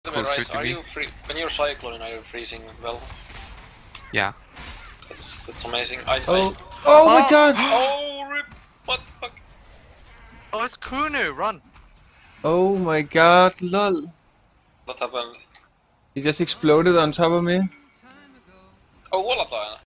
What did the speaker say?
closer to are me. you free when you're cycling? Are you freezing well? Yeah. That's amazing. Oh my god! Oh rip! What the fuck? Oh, it's Kunu, run! Oh my god, lol. What happened? He just exploded on top of me. Oh, wallapie.